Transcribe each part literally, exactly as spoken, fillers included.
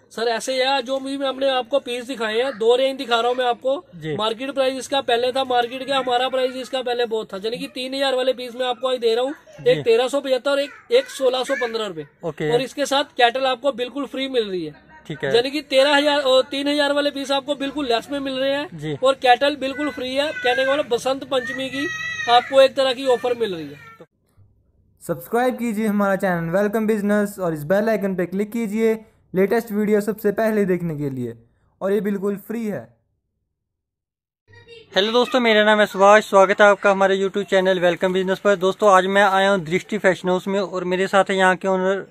Sir ऐसे यार जो भी हमने आपको पीस दिखाए हैं, दो रेंज दिखा रहा हूँ मैं आपको। मार्केट प्राइस इसका पहले था, मार्केट का हमारा प्राइस इसका पहले बहुत था, यानी कि तीन हजार वाले पीस में आपको दे रहा हूँ, एक तेरह सौ पचहत्तर और एक एक सोलह सौ पंद्रह रूपए, और इसके साथ कैटल आपको बिल्कुल फ्री मिल रही है। ठीक है, यानी कि तेरह हजार और तीन हजार वाले पीस आपको बिल्कुल लेस में मिल रहे हैं और कैटल बिल्कुल फ्री है। कहने का मतलब बसंत पंचमी की आपको एक तरह की ऑफर मिल रही है। सब्सक्राइब कीजिए हमारा चैनल वेलकम बिजनेस और इस बेल आइकन पे क्लिक कीजिए लेटेस्ट वीडियो सबसे पहले देखने के लिए, और ये बिल्कुल फ्री है। हेलो दोस्तों, मेरा नाम है सुभाष। स्वागत है आपका हमारे यूट्यूब चैनल वेलकम बिजनेस पर। दोस्तों आज मैं आया हूँ दृष्टि फैशन हाउस में और मेरे साथ है यहाँ के ओनर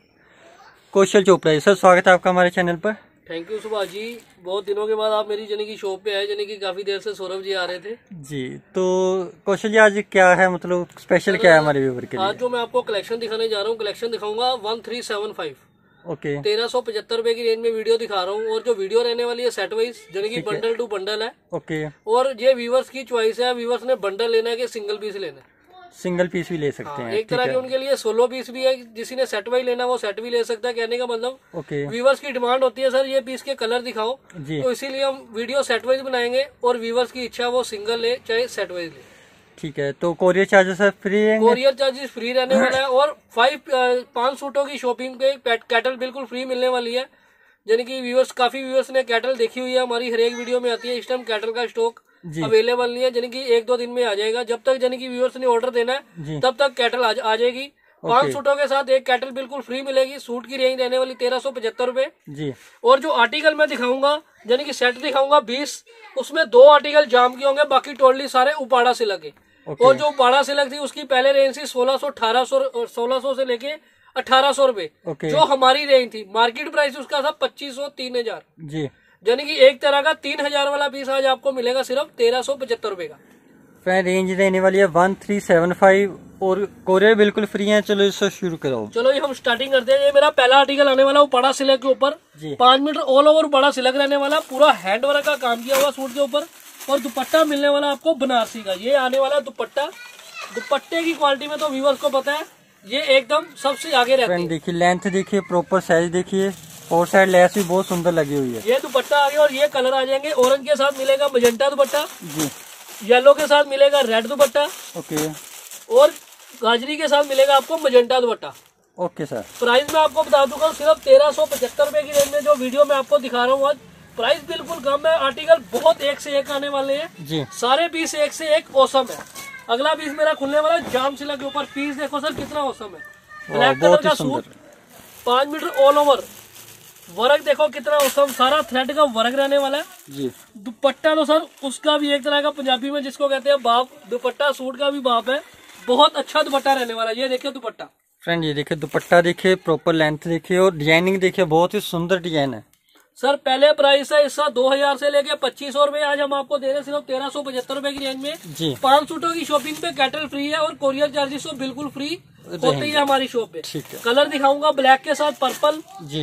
कौशल चोपड़ा जी। सर स्वागत है आपका हमारे चैनल पर। थैंक यू सुभाष जी, बहुत दिनों के बाद आप मेरी जनी की शॉप पे आए, जनी की काफी देर से सौरभ जी आ रहे थे जी। तो कौशल जी आज क्या है, मतलब स्पेशल क्या है हमारे व्यूअर के लिए? आज जो मैं आपको कलेक्शन दिखाने जा रहा हूँ, कलेक्शन दिखाऊंगा one three seven five okay तेरह सौ पचहत्तर रुपए की रेंज में वीडियो दिखा रहा हूँ। और जो वीडियो रहने वाली है सेट वाइज, यानी कि बंडल टू बंडल है। ओके, और ये व्यूवर्स की चॉइस है, व्यूवर्स ने बंडल लेना है कि सिंगल पीस लेना है। सिंगल पीस भी ले सकते हैं, एक तरह के उनके लिए सोलो पीस भी है, किसी ने सेट वाइज लेना वो सेट भी ले सकता है। कहने का मतलब ओके, व्यूवर्स की डिमांड होती है सर ये पीस के कलर दिखाओ, तो इसीलिए हम वीडियो सेट वाइज बनाएंगे और व्यूवर्स की इच्छा वो सिंगल ले चाहे सेट वाइज ले। ठीक है, तो कोरियर चार्जेस फ्री है? कोरियर चार्जेस फ्री रहने वाला है और फाइव पांच सूटों की शॉपिंग पे कैटल बिल्कुल फ्री मिलने वाली है। यानी कि व्यूअर्स काफी व्यूअर्स ने कैटल देखी हुई है, हमारी हर एक वीडियो में आती है। इस टाइम कैटल का स्टॉक अवेलेबल नहीं है, यानी कि एक दो दिन में आ जाएगा। जब तक यानी कि व्यूअर्स ने ऑर्डर देना है तब तक कैटल आ, आ जाएगी। पांच सूटों के साथ एक कैटल बिल्कुल फ्री मिलेगी। सूट की रेंज रहने वाली तेरह सौ पचहत्तर रूपए। और जो आर्टिकल मैं दिखाऊंगा यानी कि सेट दिखाऊंगा बीस, उसमें दो आर्टिकल जाम के होंगे, बाकी टोटली सारे उपाड़ा से लगे। Okay. और जो उपाड़ा सिलक थी उसकी पहले रेंज थी सोलह सौ अठारह सौ सोलह सौ से लेके अठारह सौ रूपये। okay. जो हमारी रेंज थी मार्केट प्राइस उसका था पच्चीस सौ तीन हजार जी। यानी कि एक तरह का तीन हजार वाला पीस आज आपको मिलेगा सिर्फ तेरह सौ पचहत्तर रूपये का। फैन रेंज रहने वाली है वन थ्री सेवन फाइव और कोरियर बिल्कुल फ्री है। चलो इससे शुरू करो। चलो ये हम स्टार्टिंग करते हैं। ये मेरा पहला आर्टिकल आने वाला उपाड़ा सिलक के ऊपर, पांच metre all over Uppada silk रहने वाला, पूरा हैंड वर्क का काम किया हुआ सूट के ऊपर। और दुपट्टा मिलने वाला आपको बनारसी का। ये आने वाला दुपट्टा, दुपट्टे की क्वालिटी में तो व्यूअर्स को पता है ये एकदम सबसे आगे रहता है। देखिए लेंथ देखिए, प्रॉपर साइज देखिए, और साइड लेस भी बहुत सुंदर लगी हुई है। ये दुपट्टा आ गया और ये कलर आ जाएंगे। ऑरेंज के साथ मिलेगा मजेंटा दुपट्टा जी, येलो के साथ मिलेगा रेड दुपट्टा ओके, और गाजरी के साथ मिलेगा आपको magenta dupatta okay sir. Price मैं आपको बता दूंगा सिर्फ तेरह सौ पचहत्तर रूपये की रेंज में जो वीडियो में आपको दिखा रहा हूँ आज। प्राइस बिल्कुल कम है, आर्टिकल बहुत एक से एक आने वाले हैं जी। सारे पीस एक से एक औसम है। अगला पीस मेरा खुलने वाला है जाम सिलक के ऊपर। पीस देखो सर कितना औसम है, ब्लैक कलर का सूट, पांच मीटर ऑल ओवर वर्क देखो कितना औसम, सारा थ्रेड का वर्क रहने वाला है जी। दुपट्टा तो सर उसका भी एक तरह का पंजाबी में जिसको कहते हैं बाप, दुपट्टा सूट का भी बाप है। बहुत अच्छा दुपट्टा रहने वाला है। ये देखिए दुपट्टा फ्रेंड, ये देखिए दुपट्टा देखिए, प्रॉपर लेंथ देखिए और डिजाइनिंग देखिए, बहुत ही सुंदर डिजाइन है। सर पहले प्राइस है इसका दो हजार से लेके पच्चीस सौ रूपये, आज हम आपको दे रहे हैं सिर्फ तेरह सौ पचहत्तर रूपये की रेंज में। पांच सूटों की शॉपिंग पे कैटल फ्री है और कोरियर चार्जेस तो बिल्कुल फ्री होती है हमारी शॉप पे। कलर दिखाऊंगा ब्लैक के साथ पर्पल जी,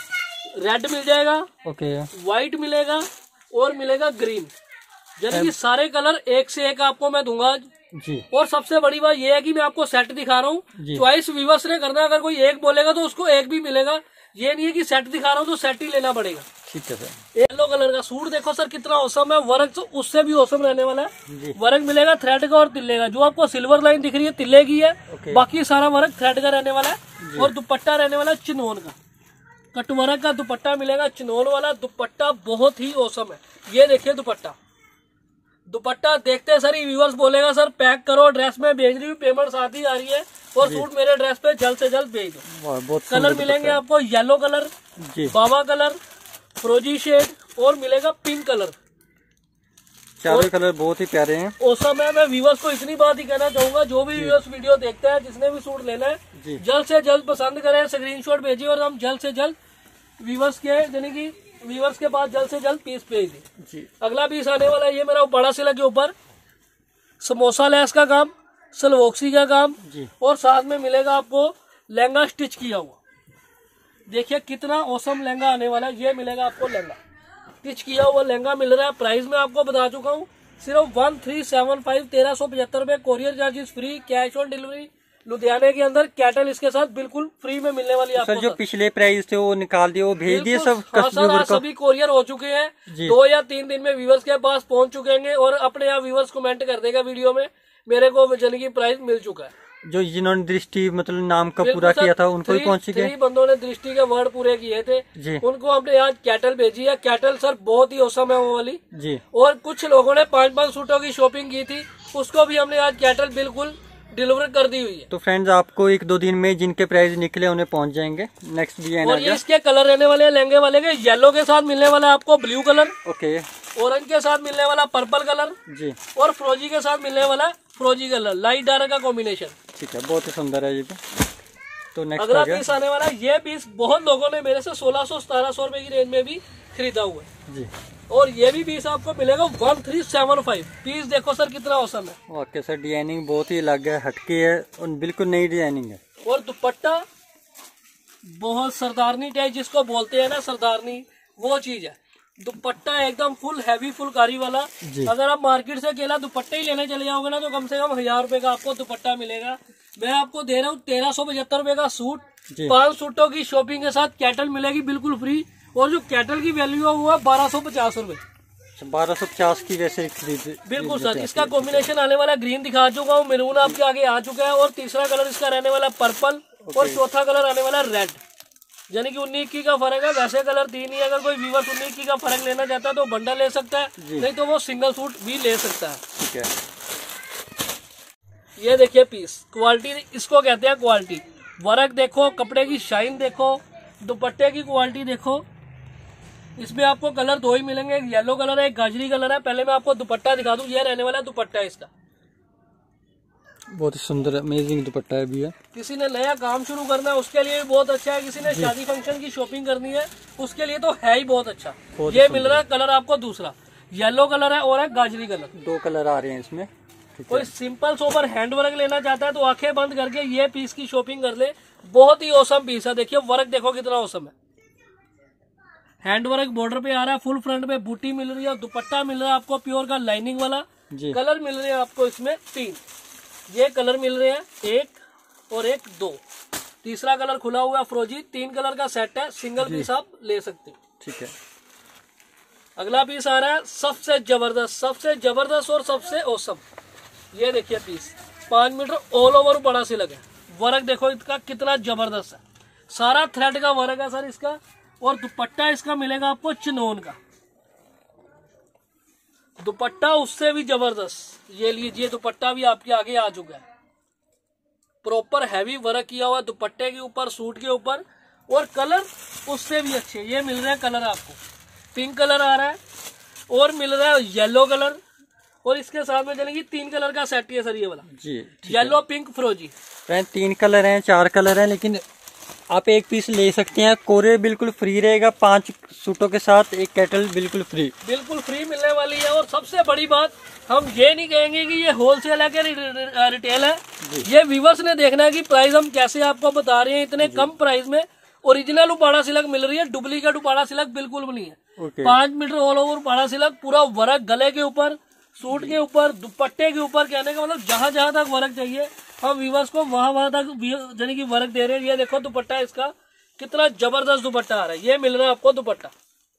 रेड मिल जाएगा ओके, व्हाइट मिलेगा और मिलेगा ग्रीन। यानी कि सारे कलर एक से एक आपको मैं दूंगा जी। और सबसे बड़ी बात यह है कि मैं आपको सेट दिखा रहा हूँ, चॉइस व्यूअर्स ने करना है। अगर कोई एक बोलेगा तो उसको एक भी मिलेगा, ये नहीं है कि सेट दिखा रहा हूँ तो सेट ही लेना पड़ेगा। ठीक है सर। येलो कलर का सूट देखो सर कितना औसम है, वर्क तो उससे भी औसम रहने वाला है। वर्क मिलेगा थ्रेड का और तिल्ले का। जो आपको सिल्वर लाइन दिख रही है तिल्ले की है, बाकी सारा वर्क थ्रेड का रहने वाला है। और दुपट्टा रहने वाला चिनोन का, कटवर्क का दुपट्टा मिलेगा, चिनोन वाला दुपट्टा बहुत ही औसम है। ये देखिए दुपट्टा, दुपट्टा देखते सर ही व्यूअर्स बोलेगा सर पैक करो, ड्रेस में भेज रही हूँ, पेमेंट साथ ही आ रही है और सूट मेरे ड्रेस पे जल्द से जल्द भेज दो। कलर मिलेंगे आपको येलो कलर, बाबा कलर, फ्रोजी शेड और मिलेगा पिंक कलर। चारों कलर बहुत ही प्यारे हैं, औसम है। मैं व्यूअर्स को इतनी बात ही कहना चाहूंगा, जो भी व्यूअर्स वीडियो देखते हैं, जिसने भी सूट लेना है जल्द से जल्द पसंद करें, स्क्रीनशॉट भेजिए और हम जल्द से जल्द व्यूअर्स के यानी कि व्यूअर्स के पास जल्द से जल्द पीस भेज दी। अगला पीस आने वाला है ये मेरा उपाड़ा सिलक के ऊपर, समोसा लेस का काम, सलवोक्सी का काम और साथ में मिलेगा आपको लहंगा स्टिच किया हुआ। देखिए कितना औसम लहंगा आने वाला है। ये मिलेगा आपको लहंगा स्टिच किया हुआ लहंगा मिल रहा है। प्राइस में आपको बता चुका हूँ सिर्फ वन थ्री सेवन फाइव तेरह सौ पचहत्तर रूपये। Courier charges free, cash on delivery लुधियाने के अंदर कैटल इसके साथ बिल्कुल फ्री में मिलने वाली है आपको। सर जो पिछले प्राइस थे वो निकाल दिए, वो भेज दिए सब हाँ कस्टमर सर, सभी कोरियर हो चुके हैं, दो या तीन दिन में व्यूवर्स के पास पहुंच चुके हैं और अपने यहाँ व्यूवर्स कमेंट कर देगा वीडियो में, मेरे को जन की प्राइस मिल चुका है। जो जिन्होंने दृष्टि मतलब नाम का पूरा किया था उनको ही पहुंच गए। बंदों ने दृष्टि के वर्ड पूरे किए थे जी, उनको हमने यहाँ कैटल भेजी है। कैटल सर बहुत ही औसम है वो वाली जी। और कुछ लोगों ने पांच पांच सूटों की शॉपिंग की थी, उसको भी हमने आज कैटल बिल्कुल डिलीवर कर दी हुई है। तो फ्रेंड्स आपको एक दो दिन में जिनके प्राइस निकले उन्हें पहुंच जाएंगे। नेक्स्ट डिजाइन और ये इसके कलर रहने वाले हैं लहंगे वाले के, येलो के साथ मिलने वाला आपको ब्लू कलर, ओके, ऑरेंज के साथ मिलने वाला पर्पल कलर जी, और फ्रोजी के साथ मिलने वाला फ्रोजी कलर, लाइट डार्क का कॉम्बिनेशन। ठीक है, बहुत ही सुंदर है ये भी। तो नेक्स्ट अगला पीस आने वाला, ये पीस बहुत लोगों ने मेरे से सोलह सौ सतारह सौ रुपए की रेंज में भी खरीदा हुआ है जी, और ये भी पीस आपको मिलेगा one three seven five. Piece देखो सर कितना औसम है। ओके सर, डिजाइनिंग बहुत ही अलग है, हटके है और बिल्कुल नई डिजाइनिंग है। और दुपट्टा बहुत सरदारनी टाइप जिसको बोलते हैं ना, सरदारनी वो चीज है। दुपट्टा एकदम फुल हैवी फुलकारी वाला। अगर आप मार्केट से अकेला दुपट्टा ही लेने चले जाओगे ना तो कम से कम हजार रुपए का आपको दुपट्टा मिलेगा। मैं आपको दे रहा हूँ तेरह सौ पचहत्तर रुपए का सूट, पांच सूटों की शॉपिंग के साथ कैटल मिलेगी बिल्कुल फ्री। और जो कैटल की वैल्यू है वो है बारह सौ पचास रूपए। बारह सौ पचास की वैसे खरीद बिल्कुल सर। इसका कॉम्बिनेशन आने वाला ग्रीन दिखा चुका हूँ, मेरून आपके आगे आ चुका है, और तीसरा कलर इसका रहने वाला पर्पल, और चौथा कलर आने वाला रेड। यानी कि उन्नीस इक्की का फर्क है, वैसे कलर तीन ही। अगर कोई व्यूअर उन्नीस इक्की का फर्क लेना चाहता है तो बंडल ले सकता है, नहीं तो वो सिंगल सूट भी ले सकता है। ठीक है, ये देखिए पीस, क्वालिटी इसको कहते हैं क्वालिटी। वर्क देखो, कपड़े की शाइन देखो, दुपट्टे की क्वालिटी देखो। इसमें आपको कलर दो ही मिलेंगे, एक येलो कलर है, एक गाजरी कलर है। पहले मैं आपको दुपट्टा दिखा दूं, ये रहने वाला दुपट्टा है इसका। बहुत ही सुंदर अमेजिंग दुपट्टा है भैया। किसी ने नया काम शुरू करना है उसके लिए भी बहुत अच्छा है, किसी ने शादी फंक्शन की शॉपिंग करनी है उसके लिए तो है ही बहुत अच्छा। बहुत ये मिल रहा है कलर आपको दूसरा, येलो कलर है और है गाजरी कलर। दो कलर आ रहे हैं इसमें। कोई सिंपल सोबर हैंड वर्क लेना चाहता है तो आंखें बंद करके ये पीस की शॉपिंग कर ले। बहुत ही औसम पीस है। देखिए वर्क देखो कितना औसम है। हैंड वर्क बॉर्डर पे आ रहा है, फुल फ्रंट पे बूटी मिल रही है, दुपट्टा मिल रहा है आपको प्योर का लाइनिंग वाला। कलर मिल रहे हैं आपको इसमें तीन, ये कलर मिल रहे हैं, एक और एक दो। तीसरा कलर खुला हुआ है फ्रोजी। तीन कलर का सेट है, सिंगल पीस आप ले सकते हो। ठीक है, अगला पीस आ रहा है सबसे जबरदस्त, सबसे जबरदस्त और सबसे औसम। ये देखिए पीस पांच मीटर ऑल ओवर बड़ा सिलक है। वर्क देखो इसका कितना जबरदस्त है, सारा थ्रेड का वर्क है सर इसका। और दुपट्टा इसका मिलेगा आपको चिनोन का, दुपट्टा उससे भी जबरदस्त। ये लीजिए दुपट्टा भी आपके आगे आ चुका है, प्रॉपर हैवी वर्क किया हुआ दुपट्टे के ऊपर, सूट के ऊपर। और कलर उससे भी अच्छे ये मिल रहे हैं कलर आपको। पिंक कलर आ रहा है और मिल रहा है येलो कलर, और इसके साथ में चलेंगी तीन कलर का सेट है सर ये वाला जी, येलो पिंक फ्रोजी। तीन कलर हैं, चार कलर हैं, लेकिन आप एक पीस ले सकते हैं। कोरियर बिल्कुल फ्री रहेगा, पांच सूटों के साथ एक कैटल बिल्कुल फ्री, बिल्कुल फ्री मिलने वाली है। और सबसे बड़ी बात, हम ये नहीं कहेंगे कि ये होलसेल है कि रिटेल है। ये व्यूवर्स ने देखना है कि प्राइस हम कैसे आपको बता रहे हैं। इतने कम प्राइस में ओरिजिनल उपाड़ा सिलक मिल रही है, डुप्लीकेट उपाड़ा सिलक बिल्कुल भी नहीं है। पांच metre all over Uppada silk, पूरा वर्क गले के ऊपर, सूट के ऊपर, दुपट्टे के ऊपर। कहने का मतलब जहां जहां तक वर्क चाहिए हम व्यूवर्स को वहां वहां तक यानी कि वर्क दे रहे हैं। ये देखो दुपट्टा इसका कितना जबरदस्त दुपट्टा आ रहा है। ये मिल रहा है आपको दुपट्टा।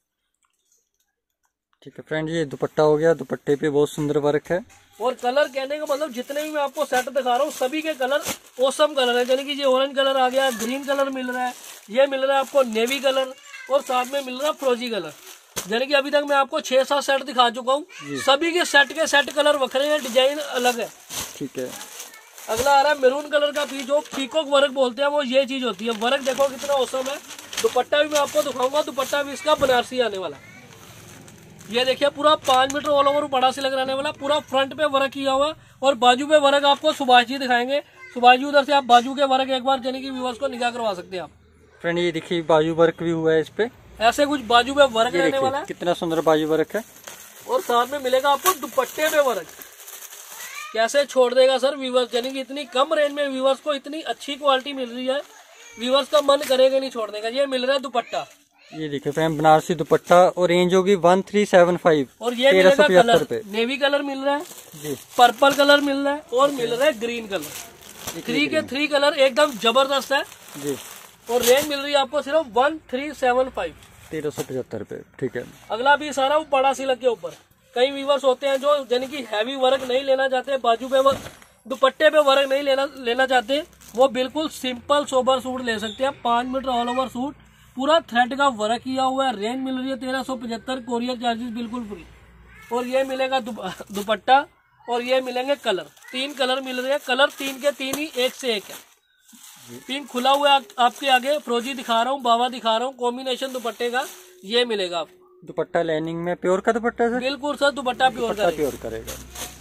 ठीक है फ्रेंड, ये दुपट्टा हो गया। दुपट्टे पे बहुत सुंदर वर्क है। और कलर कहने का मतलब जितने भी मैं आपको सेट दिखा रहा हूँ सभी के कलर औसम कलर है। यानी कि ये ऑरेंज कलर आ गया, ग्रीन कलर मिल रहा है, ये मिल रहा है आपको नेवी कलर, और साथ में मिल रहा है फ्रोजी कलर। यानी कि अभी तक मैं आपको छह सात सेट दिखा चुका हूँ, सभी के सेट के सेट कलर वखरे हैं, डिजाइन अलग है। ठीक है, अगला आ रहा है मेरून कलर का पीस, जो पीकॉक वर्क बोलते हैं, वो ये चीज होती है। वर्क देखो कितना औसम है। दुपट्टा भी मैं आपको दिखाऊंगा, दुपट्टा भी इसका बनारसी आने वाला। ये देखिए पूरा पांच मीटर ऑल ओवर बड़ा सिलक रहने वाला, पूरा फ्रंट पे वर्क किया हुआ, और बाजू पे वर्क आपको सुभाष जी दिखाएंगे। सुभाष जी उधर से आप बाजू के वर्क एक बार यानी कि व्यूअर्स को निगाह करवा सकते हैं आप। फ्रेंड ये देखिए बाजू वर्क भी हुआ है इस पे, ऐसे कुछ बाजू पे वर्क रहने वाला है। कितना सुंदर बाजू वर्क है। और साथ में मिलेगा आपको दुपट्टे पे वर्क। कैसे छोड़ देगा सर व्यूवर्स, यानी कि इतनी कम रेंज में व्यूवर्स को इतनी अच्छी क्वालिटी मिल रही है, व्यूवर्स का मन करेगा नहीं छोड़ने का। ये मिल रहा है दुपट्टा, ये देखिए फ्रेंड बनारसी दुपट्टा, और रेंज होगी वन थ्री सेवन फाइव। और ये मिलेगा कलर, नेवी कलर मिल रहा है जी, पर्पल कलर मिल रहा है, और मिल रहा है ग्रीन कलर। थ्री के थ्री कलर एकदम जबरदस्त है जी। और रेंज मिल रही है आपको सिर्फ वन थ्री सेवन फाइव तेरह सौ पचहत्तर रुपए। ठीक है। अगला पीस आ रहा है बड़ा सिलक के ऊपर। कई व्यूवर्स होते हैं जो यानी कि हैवी वर्क नहीं लेना चाहते, बाजू पे दुपट्टे पे वर्क नहीं लेना लेना चाहते, वो बिल्कुल सिंपल सोबर सूट ले सकते हैं। पाँच मीटर ऑल ओवर सूट, पूरा थ्रेड का वर्क किया हुआ है। रेंज मिल रही है तेरह सौ पचहत्तर, कोरियर चार्जेस बिल्कुल फ्री। और ये मिलेगा दुपट्टा और ये मिलेंगे कलर, तीन कलर मिल रहे हैं। कलर तीन के तीन ही एक से एक है। पिंक खुला हुआ है आपके आगे, फ्रोजी दिखा रहा हूँ, बाबा दिखा रहा हूँ, कॉम्बिनेशन दुपट्टे का ये मिलेगा आपको। दुपट्टा लाइनिंग में प्योर का दुपट्टा है? बिल्कुल सर, दुपट्टा प्योर का प्योर करेगा।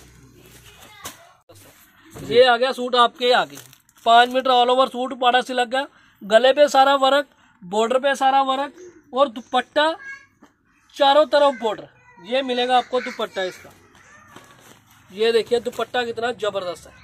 ये आ गया सूट आपके आगे, पाँच मीटर ऑल ओवर सूट, पाड़ा सिलक का, गले पे सारा वर्क, बॉर्डर पे सारा वर्क और दुपट्टा चारों तरफ बॉर्डर। ये मिलेगा आपको दुपट्टा इसका। ये देखिए दुपट्टा कितना जबरदस्त है,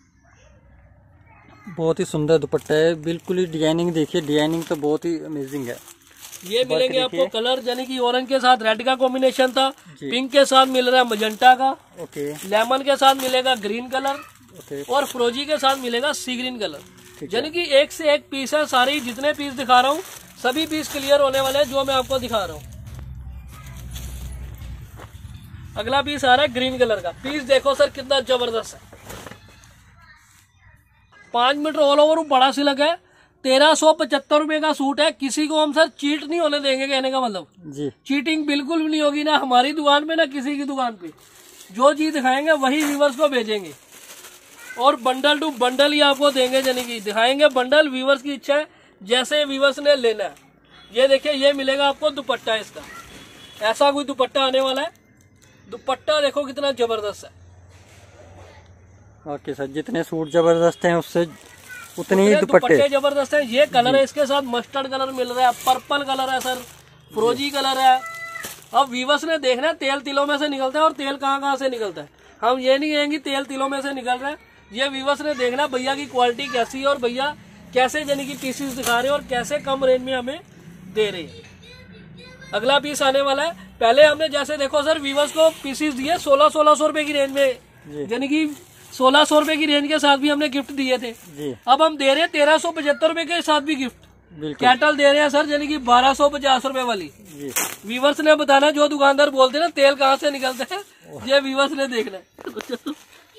बहुत ही सुंदर दुपट्टा है। बिल्कुल ही डिजाइनिंग देखिए, डिजाइनिंग तो बहुत ही अमेजिंग है। ये मिलेंगे आपको कलर, यानी कि ऑरेंज के साथ रेड का कॉम्बिनेशन था, पिंक के साथ मिल रहा है मजेंटा का, ओके, लेमन के साथ मिलेगा ग्रीन कलर, ओके, और फ्रोजी के साथ मिलेगा सी ग्रीन कलर। यानी कि एक से एक पीस है। सारे जितने पीस दिखा रहा हूँ सभी पीस क्लियर होने वाले हैं जो मैं आपको दिखा रहा हूँ। अगला पीस आ रहा है ग्रीन कलर का। पीस देखो सर कितना जबरदस्त है, पांच मीटर ऑल ओवर बड़ा सिलक है, तेरह सौ पचहत्तर रुपए का सूट है। किसी को हम सर चीट नहीं होने देंगे, कहने का मतलब जी, चीटिंग बिल्कुल भी नहीं होगी, ना हमारी दुकान पे ना किसी की दुकान पे। जो चीज दिखाएंगे वही व्यूवर्स को भेजेंगे, और बंडल टू बंडल ही आपको देंगे, यानी कि दिखाएंगे बंडल। व्यूवर्स की इच्छा है जैसे व्यूवर्स ने लेना है। ये देखिए ये मिलेगा आपको दुपट्टा इसका, ऐसा कोई दुपट्टा आने वाला है। दुपट्टा देखो कितना जबरदस्त है। ओके सर, जितने सूट जबरदस्त हैं उससे उतने ही दुपट्टे जबरदस्त है। ये कलर है, इसके साथ मस्टर्ड कलर मिल रहा है, पर्पल कलर है सर, फ्रोजी कलर है। अब व्यूवर्स ने देखना है तेल तिलों में से निकलता है, और तेल कहाँ कहाँ से निकलता है। हम ये नहीं कहेंगे तेल तिलों में से निकल रहा है, ये व्यूवर्स ने देखना भैया की क्वालिटी कैसी है, और भैया कैसे यानी कि पीसेस दिखा रहे हैं और कैसे कम रेंज में हमें दे रहे हैं। अगला पीस आने वाला है। पहले हमने जैसे देखो सर व्यूवर्स को पीसेस दिए सोलह सोलह सौ रुपए की रेंज में, यानी कि सोलह सौ रुपए की रेंज के साथ भी हमने गिफ्ट दिए थे। अब हम दे रहे हैं तेरह सौ पचहत्तर रुपए के साथ भी गिफ्ट। कैटल दे रहे हैं सर, यानी कि बारह सौ पचास रुपए वाली। व्यूवर्स ने बताना, जो दुकानदार बोलते हैं ना तेल कहाँ से निकलता है, ये व्यूवर्स ने देखना है।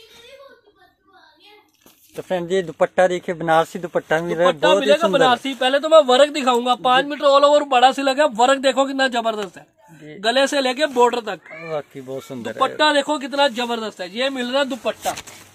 तो फ्रेंड ये दुपट्टा देखिए, बनारसी दुपट्टा मिल रहा है, दुपट्टा मिलेगा बनारसी। पहले तो मैं वर्क दिखाऊंगा, पांच मीटर ऑल ओवर बड़ा सी लगा, वर्क देखो कितना जबरदस्त है, गले से लेके बॉर्डर तक। वाकई बहुत सुंदर दुपट्टा देखो कितना जबरदस्त है। ये मिल रहा है दुपट्टा।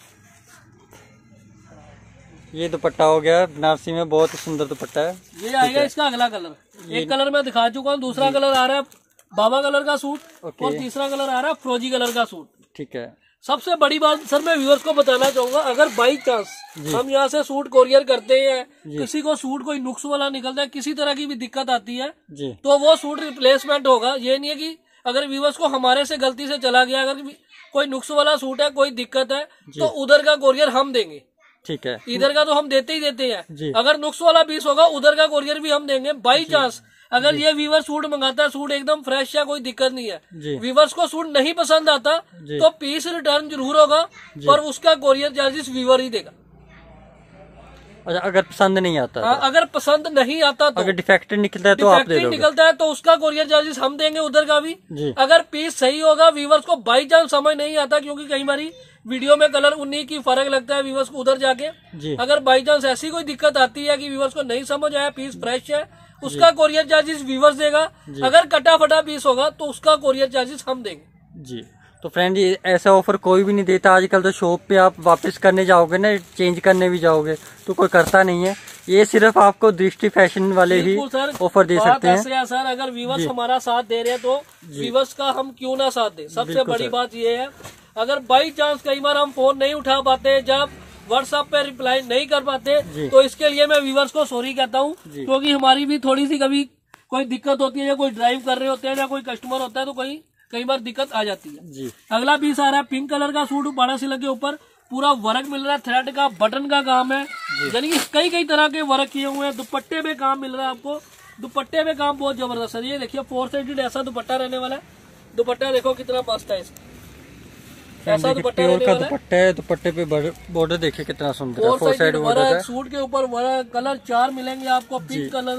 ये दुपट्टा हो गया बनारसी में, बहुत ही सुंदर दुपट्टा है। ये आएगा इसका अगला कलर। एक कलर मैं दिखा चुका हूँ, दूसरा कलर आ रहा है बाबा कलर का सूट, और तीसरा कलर आ रहा है फ्रोजी कलर का सूट। ठीक है। सबसे बड़ी बात सर मैं व्यूअर्स को बताना चाहूंगा, अगर बाई चांस हम यहाँ से सूट कोरियर करते हैं, किसी को सूट कोई नुक्स वाला निकलता है, किसी तरह की भी दिक्कत आती है, तो वो सूट रिप्लेसमेंट होगा। ये नहीं है कि अगर व्यूअर्स को हमारे से गलती से चला गया, अगर कोई नुक्स वाला सूट है, कोई दिक्कत है, तो उधर का कोरियर हम देंगे। ठीक है। इधर का तो हम देते ही देते हैं। अगर नुक्स वाला पीस होगा उधर का कोरियर भी हम देंगे। बाई चांस अगर ये वीवर सूट मंगाता है, सूट एकदम फ्रेश है, कोई दिक्कत नहीं है, वीवर्स को सूट नहीं पसंद आता तो पीस रिटर्न जरूर होगा, पर उसका कोरियर चार्जेस वीवर ही देगा। अच्छा, अगर पसंद नहीं आता आ, अगर पसंद नहीं आता तो, अगर डिफेक्टेड निकलता है तो आप दे दोगे? निकलता है तो उसका कोरियर चार्जेस हम देंगे, उधर का भी। अगर पीस सही होगा, वीवर्स को बाई चांस समझ नहीं आता, क्योंकि कई बारी वीडियो में कलर उन्हीं की फर्क लगता है व्यूवर्स को उधर जाके। अगर बाई चांस ऐसी कोई दिक्कत आती है कि व्यूवर्स को नहीं समझ आया, पीस फ्रेश है, उसका कोरियर चार्जेस व्यूवर्स देगा। अगर कटा फटा पीस होगा तो उसका कोरियर चार्जेस हम देंगे जी। तो फ्रेंड ये ऐसा ऑफर कोई भी नहीं देता आजकल। तो शॉप पे आप वापस करने जाओगे ना, चेंज करने भी जाओगे तो कोई करता नहीं है। ये सिर्फ आपको दृष्टि फैशन वाले ही ऑफर दे सकते हैं। ऐसे सर अगर व्यूवर्स हमारा साथ दे रहे हैं तो व्यूवर्स का हम क्यों ना साथ दें। सबसे बड़ी बात ये है, अगर बाई चांस कई बार हम फोन नहीं उठा पाते, जब व्हाट्सएप पे रिप्लाई नहीं कर पाते, तो इसके लिए मैं व्यूवर्स को सॉरी कहता हूँ, क्योंकि हमारी भी थोड़ी सी कभी कोई दिक्कत होती है, या कोई ड्राइव कर रहे होते हैं, या कोई कस्टमर होता है, तो कोई कई बार दिक्कत आ जाती है जी। अगला पीस आ रहा है पिंक कलर का सूट, बड़ा सिलक के ऊपर पूरा वर्क मिल रहा है, थ्रेड का बटन का काम है, यानी कि कई कई तरह के वर्क किए हुए हैं। दुपट्टे पे काम मिल रहा है आपको, दुपट्टे पे काम बहुत जबरदस्त है। ये देखिए फोर साइडेड ऐसा दुपट्टा रहने वाला है। दुपट्टा देखो कितना मस्त है इसका, ऐसा दुपट्टा रहने वाला है। दुपट्टा है, दुपट्टे पे बॉर्डर देखिए कितना सुंदर है, फोर साइड बॉर्डर है। सूट के ऊपर वर्क, कलर चार मिलेंगे आपको, pink colour,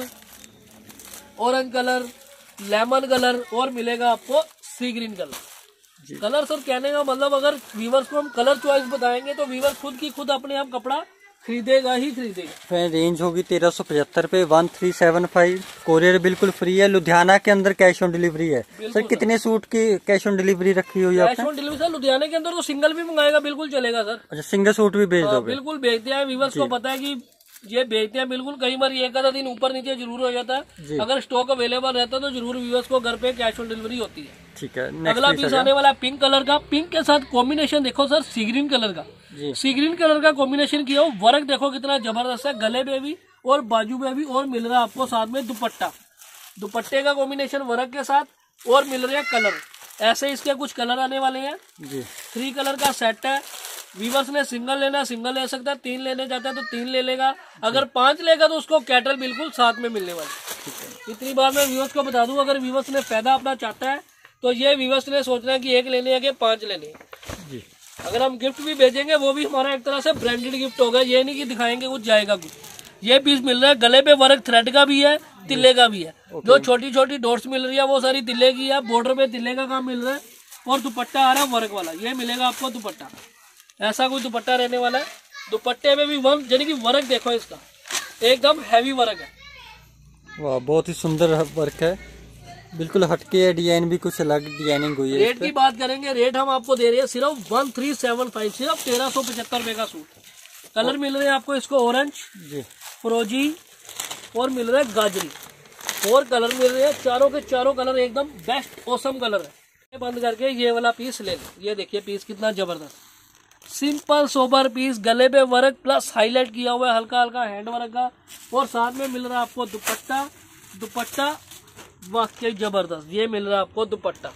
orange colour, lemon colour और मिलेगा आपको sea green colour. Colour sir कहने का मतलब अगर व्यूवर्स को हम कलर चॉइस बताएंगे तो व्यूवर्स खुद की खुद अपने आप कपड़ा खरीदेगा ही खरीदेगा। रेंज होगी तेरह सौ पचहत्तर पे, one three seven five. Courier बिल्कुल फ्री है, लुधियाना के अंदर कैश ऑन डिलीवरी है। सर कितने सूट की कैश ऑन डिलीवरी रखी हुई है? Cash on delivery sir Ludhiana के अंदर तो सिंगल भी मंगाएगा बिल्कुल चलेगा सर। अच्छा, सिंगल सूट भी भेज दो? बिल्कुल भेजते हैं, व्यूवर्स को पता है कि ये भेजते हैं बिल्कुल। कई बार एक आधा दिन ऊपर नीचे जरूर हो जाता है, अगर स्टॉक अवेलेबल रहता है तो जरूर व्यूवर्स को घर पे कैश ऑन डिलीवरी होती है। ठीक है। अगला पीस आने वाला पिंक कलर का, पिंक के साथ कॉम्बिनेशन देखो सर सी ग्रीन कलर का, सी ग्रीन कलर का कॉम्बिनेशन किया हो। वर्क देखो कितना जबरदस्त है, गले पे भी और बाजू पे भी, और मिल रहा है आपको साथ में दुपट्टा। दुपट्टे का कॉम्बिनेशन वर्क के साथ और मिल रहे हैं कलर। ऐसे इसके कुछ कलर आने वाले हैं जी। थ्री कलर का सेट है। वीवर्स ने सिंगल लेना सिंगल ले सकता है, तीन लेने जाता है तो तीन ले लेगा, अगर पांच लेगा तो उसको कैटल बिल्कुल साथ में मिलने वाली। इतनी बार मैं व्यूवर्स को बता दूं, अगर व्यूवर्स ने फायदा अपना चाहता है तो ये व्यूवर्स ने सोचना है कि एक लेने है कि पांच लेने जी। अगर हम गिफ्ट भी भेजेंगे वो भी हमारा एक तरह से ब्रांडेड गिफ्ट होगा, ये नहीं कि दिखाएंगे कुछ जाएगा कुछ। ये पीस मिल रहा है, गले पे वर्क थ्रेड का भी है, तिल्ले का भी है। जो छोटी छोटी डॉट्स मिल रही है वो सारी तिल्ले की है, बॉर्डर पे तिल्ले का काम मिल रहा है और दुपट्टा आ रहा है वर्क वाला। ये मिलेगा आपको दुपट्टा, ऐसा कोई दुपट्टा रहने वाला है। दुपट्टे में भी वन यानी कि वर्क देखो इसका एकदम हैवी वर्क है। वाह, बहुत ही सुंदर वर्क है, बिल्कुल हटके है, डिजाइन भी कुछ अलग डिजाइनिंग हुई है। रेट की बात करेंगे, रेट हम आपको दे रहे हैं सिर्फ वन थ्री सेवन फाइव, सिर्फ तेरह सौ पचहत्तर रुपए का सूट। कलर मिल रहे हैं आपको इसको ऑरेंज जी, फिरोजी और मिल रहा है गाजरी, और कलर मिल रहे हैं चारों के चारों कलर एकदम बेस्ट ऑसम कलर है। बंद करके ये वाला पीस ले लो, ये देखिए पीस कितना जबरदस्त, सिंपल सोबर पीस, गले पे वर्क प्लस हाईलाइट किया हुआ है हल्का हल्का हैंड वर्क का, और साथ में मिल रहा है आपको दुपट्टा। दुपट्टा वाकई जबरदस्त, ये मिल रहा है आपको दुपट्टा,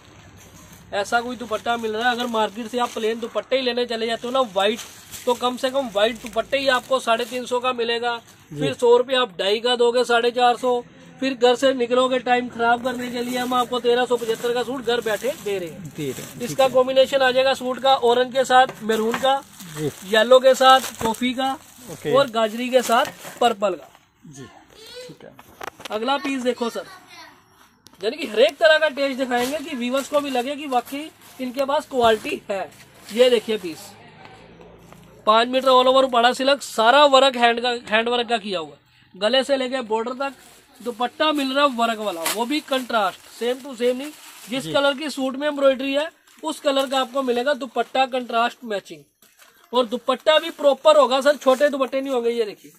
ऐसा कोई दुपट्टा मिल रहा है। अगर मार्केट से आप प्लेन दुपट्टे ही लेने चले जाते हो ना वाइट, तो कम से कम वाइट दुपट्टे ही आपको साढ़े तीन सौ का मिलेगा, फिर सौ रुपये आप ढाई का दोगे, साढ़े चार सौ, फिर घर से निकलोगे टाइम खराब करने के लिए हम आपको तेरह सौ पचहत्तर का सूट घर बैठे दे रहे हैं। दे रहे इसका कॉम्बिनेशन आ जाएगा सूट का ऑरेंज के साथ मैरून का, येलो के साथ कॉफी का, और गाजरी के साथ पर्पल का जी। ठीक है, अगला पीस देखो सर, यानी कि हर एक तरह का टेस्ट दिखाएंगे कि व्यूअर्स को भी लगे कि वाकई इनके पास क्वालिटी है। ये देखिए पीस पांच मीटर ऑल ओवर बड़ा सिलक, सारा वर्क हैंड का हैंड वर्क का किया हुआ, गले से लेके बॉर्डर तक। दुपट्टा मिल रहा है वर्क वाला, वो भी कंट्रास्ट, सेम टू सेम नहीं, जिस कलर की सूट में एम्ब्रॉयडरी है उस कलर का आपको मिलेगा दुपट्टा, कंट्रास्ट मैचिंग। और दुपट्टा भी प्रॉपर होगा सर, छोटे दुपट्टे नहीं होंगे। ये देखिए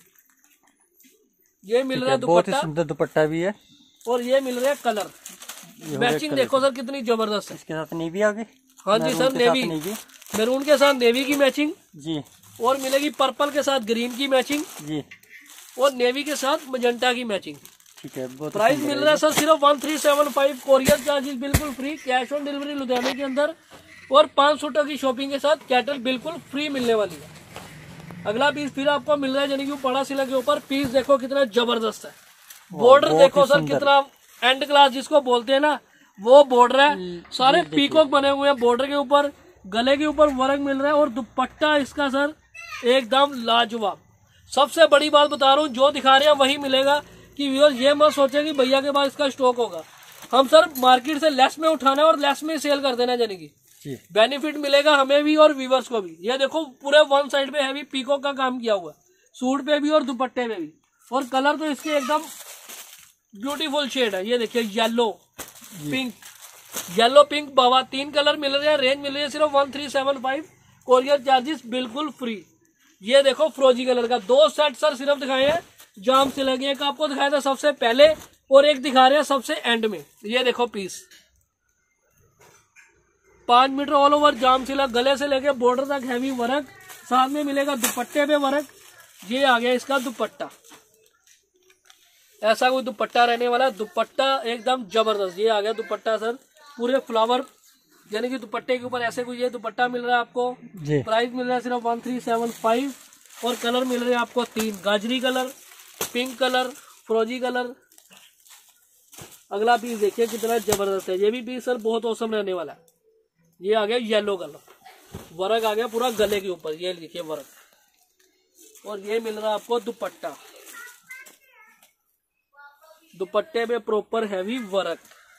ये मिल रहा है दुपट्टा, बहुत ही सुंदर दुपट्टा भी है, और ये मिल रहा है कलर मैचिंग। देखो सर कितनी जबरदस्त है। इसके साथ नेवी आगे, हाँ जी सर, नेवी मैरून के साथ नेवी की मैचिंग जी, और मिलेगी पर्पल के साथ ग्रीन की मैचिंग जी, और नेवी के साथ मजेंटा की मैचिंग। ठीक है, प्राइस मिल रहा है सर सिर्फ one three seven five, courier charges बिल्कुल free, cash on delivery Ludhiana के अंदर, और पाँच सूटों की शॉपिंग के साथ कैटल बिल्कुल फ्री मिलने वाली है। अगला पीस फिर आपको मिल रहा है यानी कि बड़ा सिला के ऊपर, पीस देखो कितना जबरदस्त है, बॉर्डर देखो सर कितना एंड क्लास जिसको बोलते हैं ना वो बॉर्डर है, सारे पीकॉक बने हुए हैं बॉर्डर के ऊपर, गले के ऊपर वर्क मिल रहा है, और दुपट्टा इसका सर एकदम लाजवाब। सबसे बड़ी बात बता रहा हूँ, जो दिखा रहे हैं वही मिलेगा, कि व्यूअर्स ये मत सोचे कि भैया के पास इसका स्टॉक होगा। हम सर मार्केट से लेस में उठाना है और लेस में सेल कर देना, यानी कि बेनिफिट मिलेगा हमें भी और व्यूअर्स को भी। ये देखो पूरे वन साइड पे हैवी पीकॉक का काम किया हुआ है, सूट पे भी और दुपट्टे पे भी, और कलर तो इसके एकदम ब्यूटीफुल शेड है। ये देखिए येलो पिंक, येलो पिंक बावा, तीन कलर मिल रहे हैं, रेंज मिल रही है सिर्फ one three seven five, courier charges बिल्कुल फ्री। ये देखो फ्रोजी कलर का, दो सेट सर सिर्फ दिखाए हैं जाम से लगे, एक आपको दिखाया था सबसे पहले और एक दिखा रहे हैं सबसे एंड में। ये देखो पीस पांच मीटर ऑल ओवर जाम सिला, गले से लेके बॉर्डर तक हैवी वर्क, साथ में मिलेगा दुपट्टे पे वर्क। ये आ गया इसका दुपट्टा, ऐसा कोई दुपट्टा रहने वाला, दुपट्टा एकदम जबरदस्त। ये आ गया दुपट्टा सर, पूरे फ्लावर यानी कि दुपट्टे के ऊपर ऐसे कोई ये दुपट्टा मिल रहा है आपको। प्राइस मिल रहा है सिर्फ वन थ्री सेवन फाइव, और कलर मिल रहे हैं आपको तीन, गाजरी कलर, पिंक कलर, फ्रोजी कलर। अगला पीस देखिए कितना जबरदस्त है, ये भी पीस सर बहुत औसम रहने वाला है। ये आ गया येलो कलर, वर्क आ गया पूरा गले के ऊपर, ये देखिए वर्क। और ये मिल रहा है आपको दुपट्टा, दुपट्टे में प्रॉपर हैवी वर्क।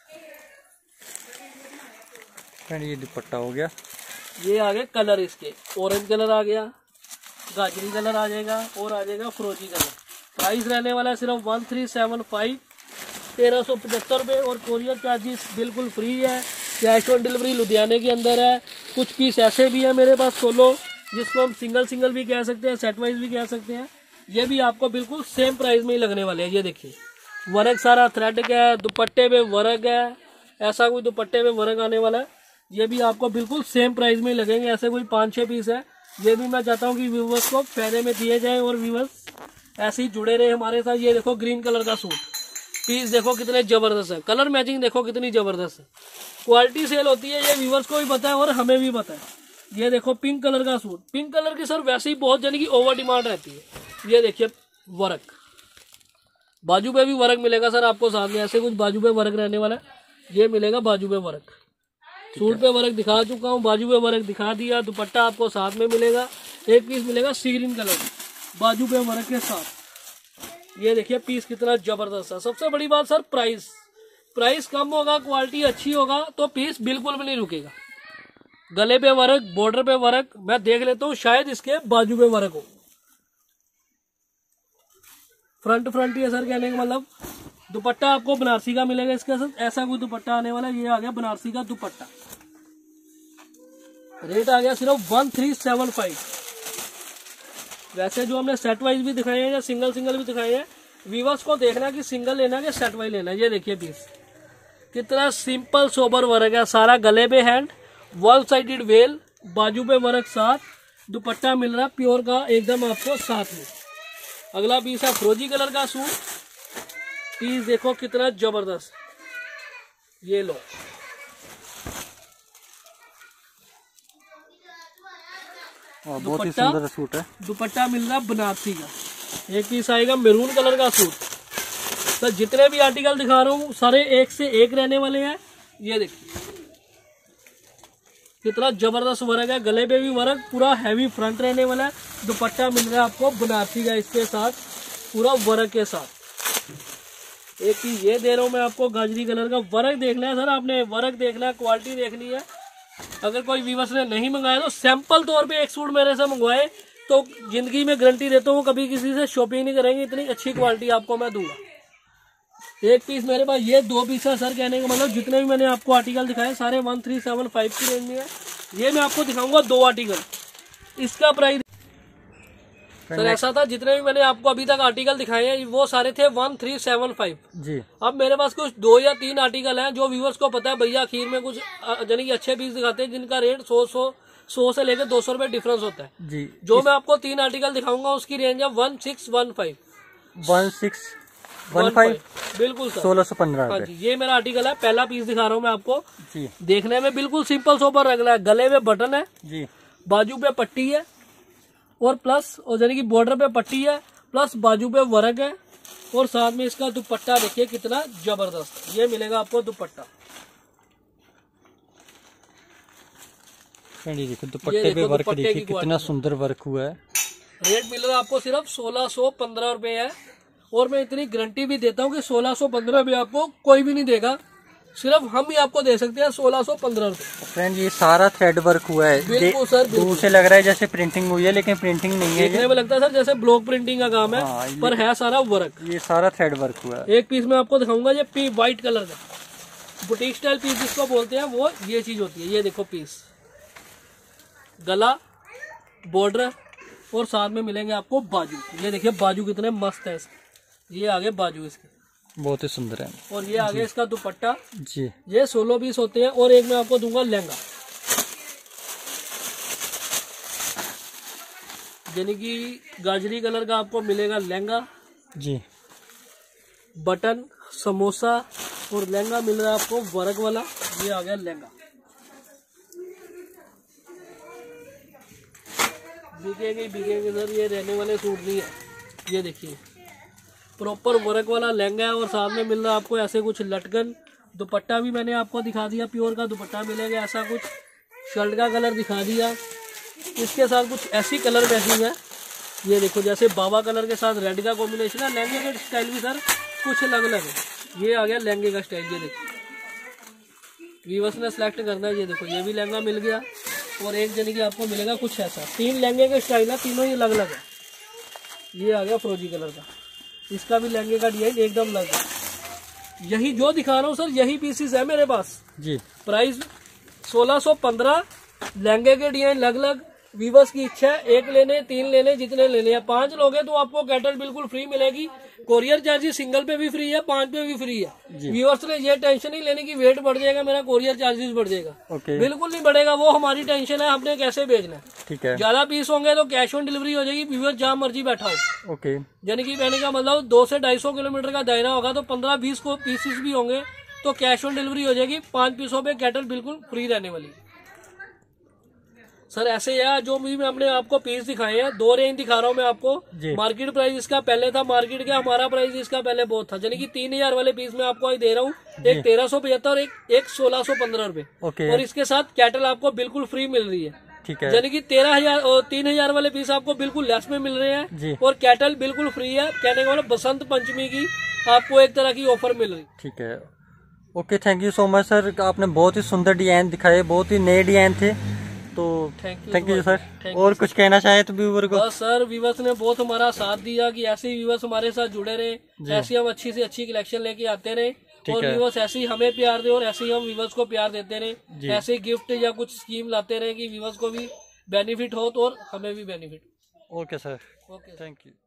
ये दुपट्टा हो गया। ये आ गए कलर इसके, ऑरेंज कलर आ गया, गाजरी कलर आ जाएगा और आ जाएगा फ्रोजी कलर। प्राइस रहने वाला है सिर्फ वन थ्री सेवन फाइव, तेरह सौ पचहत्तर रुपये और कोरियर चार्जेस बिल्कुल फ्री है। कैश ऑन डिलीवरी लुधियाने के अंदर है। कुछ पीस ऐसे भी है मेरे पास सोलो, जिसको हम सिंगल सिंगल भी कह सकते हैं, सेट वाइज भी कह सकते हैं। ये भी आपको बिल्कुल सेम प्राइस में ही लगने वाले हैं। ये देखिए वर्क सारा थ्रेड का है, दुपट्टे पे वर्क है, ऐसा कोई दुपट्टे पे वर्क आने वाला है। ये भी आपको बिल्कुल सेम प्राइस में ही लगेंगे। ऐसे कोई पाँच छः पीस है। ये भी मैं चाहता हूँ कि व्यूवर्स को फायदे में दिए जाए और व्यूवर्स ऐसे ही जुड़े रहे हमारे साथ। ये देखो ग्रीन कलर का सूट, पीस देखो कितने जबरदस्त है, कलर मैचिंग देखो कितनी जबरदस्त है। क्वालिटी सेल होती है, ये व्यूवर्स को भी पता है और हमें भी पता है। ये देखो पिंक कलर का सूट, पिंक कलर की सर वैसे ही बहुत यानी कि ओवर डिमांड रहती है। ये देखिए वर्क, बाजू पे भी वर्क मिलेगा सर आपको साथ में, ऐसे कुछ बाजू पे वर्क रहने वाला है। ये मिलेगा बाजू पे वर्क, सूट पे वर्क दिखा चुका हूँ, बाजू पे वर्क दिखा दिया। दुपट्टा आपको साथ में मिलेगा, एक पीस मिलेगा सी ग्रीन कलर बाजू पे वर्क के साथ। ये देखिए पीस कितना जबरदस्त है। सबसे बड़ी बात सर प्राइस, प्राइस कम होगा, क्वालिटी अच्छी होगा तो पीस बिल्कुल भी नहीं रुकेगा। गले पे वर्क, बॉर्डर पे वर्क, मैं देख लेता हूँ शायद इसके बाजू पे वर्क हो। फ्रंट फ्रंट ही है सर, कहने का मतलब। दुपट्टा आपको बनारसी का मिलेगा इसके साथ, ऐसा कोई दुपट्टा आने वाला है। ये आ गया बनारसी का दुपट्टा, रेट आ गया सिर्फ वन थ्री सेवन फाइव। वैसे जो हमने सेट वाइज भी दिखाए हैं या सिंगल सिंगल भी दिखाए हैं, वीवर्स को देखना कि सिंगल लेना है कि सेट वाइज लेना है। ये देखिए पीस कितना सिंपल सोबर वर्क है, सारा गले पे हैंड, वन साइडेड वेल, बाजू पे वर्क साथ, दुपट्टा मिल रहा है प्योर का एकदम आपको साथ में। अगला पीस है फ्रोजी कलर का सूट, पीस देखो कितना जबरदस्त। ये लो, बहुत ही सुंदर सूट है। दुपट्टा मिल रहा है बनारसी का। एक पीस आएगा मैरून कलर का सूट। तो जितने भी आर्टिकल दिखा रहा हूँ सारे एक से एक रहने वाले हैं। ये देखिए कितना जबरदस्त वर्क है, गले पे भी वर्क, पूरा हैवी फ्रंट रहने वाला है। दुपट्टा मिल रहा है आपको बनारसी का इसके साथ पूरा वर्क के साथ। एक पीस ये दे रहा हूँ मैं आपको गाजरी कलर का। वर्क देखना है सर आपने, वर्क देखना है, क्वालिटी देखनी है। अगर कोई व्यूअर्स ने नहीं मंगाया तो सैंपल तौर पे एक सूट मेरे से मंगवाए तो जिंदगी में गारंटी देता हूँ कभी किसी से शॉपिंग नहीं करेंगे, इतनी अच्छी क्वालिटी आपको मैं दूंगा। एक पीस मेरे पास ये दो पीस है सर, कहने का मतलब जितने भी मैंने आपको आर्टिकल दिखाए सारे वन थ्री सेवन फाइव की रेंज में है। ये मैं आपको दिखाऊंगा दो आर्टिकल, इसका प्राइस सर ऐसा था जितने भी मैंने आपको अभी तक आर्टिकल दिखाए हैं वो सारे थे वन थ्री सेवन फाइव जी। अब मेरे पास कुछ दो या तीन आर्टिकल हैं जो व्यूअर्स को पता है भैया आखिर में कुछ यानी कि अच्छे पीस दिखाते हैं जिनका रेट सौ सौ सौ से लेकर दो सौ रुपए डिफरेंस होता है जी। जो मैं आपको तीन आर्टिकल दिखाऊंगा उसकी रेंज है one six one five one six one five बिल्कुल सर, सोलह सौ पंद्रह। हाँ जी, ये मेरा आर्टिकल है। पहला पीस दिखा रहा हूँ मैं आपको जी। देखने में बिल्कुल सिंपल सोबर लग रहा है, गले में बटन है जी, बाजू पे पट्टी है और प्लस और यानी कि बॉर्डर पे पट्टी है प्लस बाजू पे वर्क है और साथ में इसका दुपट्टा देखिए कितना जबरदस्त। ये मिलेगा आपको दुपट्टा, देखो दुपट्टे पे वर्क देखिए कितना सुंदर वर्क हुआ है। रेट मिल रहा है आपको सिर्फ सोलह सौ पंद्रह रुपए है और मैं इतनी गारंटी भी देता हूँ कि सोलह सौ पंद्रह रुपए आपको कोई भी नहीं देगा, सिर्फ हम ही आपको दे सकते हैं सोलह सौ पंद्रह रुपए। फ्रेंड ये सारा थ्रेड वर्क हुआ है, बिल्कुल सर, दूर से लग रहा है जैसे प्रिंटिंग हुई है लेकिन प्रिंटिंग नहीं है। देखने में लगता है सर जैसे ब्लॉक प्रिंटिंग का काम है हाँ, पर है सारा वर्क। ये सारा थ्रेड वर्क हुआ है। एक पीस में आपको दिखाऊंगा ये पी व्हाइट कलर का बुटीक स्टाइल पीस जिसको बोलते हैं वो ये चीज होती है। ये देखो पीस, गला, बॉर्डर और साथ में मिलेंगे आपको बाजू। ये देखिए बाजू कितने मस्त है इसके, ये आगे बाजू इसके बहुत ही सुंदर है और ये आगे इसका दुपट्टा जी। ये सोलो पीस होते हैं और एक मैं आपको दूंगा लहंगा, यानी कि गाजरी कलर का आपको मिलेगा लहंगा जी। बटन, समोसा और लहंगा मिल रहा है आपको वर्क वाला। ये आ गया लहंगा, बिकेंगे बिकेंगे सर, ये रहने वाले सूट नहीं है। ये देखिए प्रॉपर वर्क वाला लहंगा है और साथ में मिल रहा है आपको ऐसे कुछ लटकन। दुपट्टा भी मैंने आपको दिखा दिया, प्योर का दुपट्टा मिलेगा ऐसा कुछ। शर्ट का कलर दिखा दिया। इसके साथ कुछ ऐसी कलर मैचिंग है, ये देखो जैसे बाबा कलर के साथ रेड का कॉम्बिनेशन है। लहंगे का स्टाइल भी सर कुछ अलग अलग है। ये आ गया लहंगे का स्टाइल, ये देखो वीवर्स ने सेलेक्ट करना है। ये देखो ये भी लहंगा मिल गया और एक जने की आपको मिलेगा कुछ ऐसा। तीन लहंगे का स्टाइल है, तीनों ही अलग अलग है। ये आ गया फ्रोजी कलर का, इसका भी लहंगे का डिजाइन एकदम अलग है। यही जो दिखा रहा हूँ सर यही पीसीस है मेरे पास जी। प्राइस सोलह सौ पंद्रह। लहंगे के डिजाइन अलग अलग। वीवर्स की इच्छा है एक लेने तीन लेने जितने लेने हैं, पांच लोगे तो आपको कैटल बिल्कुल फ्री मिलेगी। कोरियर चार्जेस सिंगल पे भी फ्री है, पांच पे भी फ्री है। व्यूअर्स ने ये टेंशन नहीं लेने की वेट बढ़ जाएगा मेरा, कोरियर चार्जेस बढ़ जाएगा। okay. बिल्कुल नहीं बढ़ेगा, वो हमारी टेंशन है हमने कैसे भेजना है। ठीक है, ज्यादा पीस होंगे तो कैश ऑन डिलीवरी हो जाएगी। व्यूअर्स जहाँ मर्जी बैठा हो। ओके, यानी कि कहने का मतलब दो से ढाई सौ किलोमीटर का दायरा होगा तो पंद्रह बीस को पीसेस भी होंगे तो कैश ऑन डिलीवरी हो जाएगी। पांच पीसों पे कैटल बिल्कुल फ्री रहने वाली। सर ऐसे यार जो भी मैं अपने आपको पीस दिखाए हैं, दो रेंज दिखा रहा हूँ मैं आपको। मार्केट प्राइस इसका पहले था, मार्केट का हमारा प्राइस इसका पहले बहुत था। यानी कि तीन हजार वाले पीस में आपको दे रहा हूँ, एक तेरह सौ पचहत्तर, एक एक सोलह सौ पंद्रह रूपए। और इसके साथ कैटल आपको बिल्कुल फ्री मिल रही है। ठीक है, यानी कि तेरह हजार और तीन हजार वाले पीस आपको बिल्कुल लेस में मिल रहे हैं और कैटल बिल्कुल फ्री है। कहने का मतलब बसंत पंचमी की आपको एक तरह की ऑफर मिल रही। ठीक है, okay, thank you so much sir. आपने बहुत ही सुंदर डिजाइन दिखाए, बहुत ही नए डिजाइन थे, तो थैंक यू सर। और कुछ कहना चाहे तो व्यूवर को? बस सर व्यूवर्स ने बहुत हमारा साथ दिया कि ऐसे ही व्यूवर्स हमारे साथ जुड़े रहे, ऐसी हम अच्छी से अच्छी कलेक्शन लेके आते रहे और व्यूवर्स ऐसे ही हमें प्यार दे और ऐसे ही हम व्यूवर्स को प्यार देते रहे। ऐसे गिफ्ट या कुछ स्कीम लाते रहे कि व्यूवर्स को भी बेनिफिट हो तो और हमें भी benefit. Okay sir, okay, thank you.